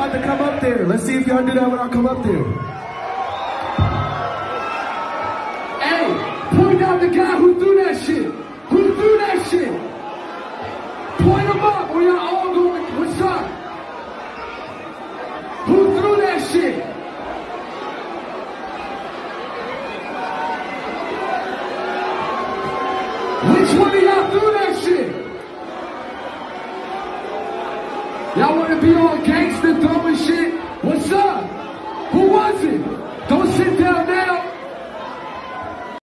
about to come up there. Let's see if y'all do that when I come up there. Hey, point out the guy who threw that shit. Who threw that shit? Point him up or y'all all going, what's up? Who threw that shit? Which one of y'all threw that shit? Y'all want to be all gangster throwing shit?